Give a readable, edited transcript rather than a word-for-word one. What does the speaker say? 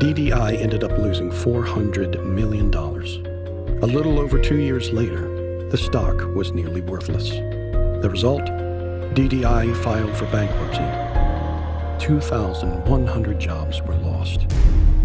DDI ended up losing $400 million. A little over 2 years later, the stock was nearly worthless. The result? DDI filed for bankruptcy. 2,100 jobs were lost.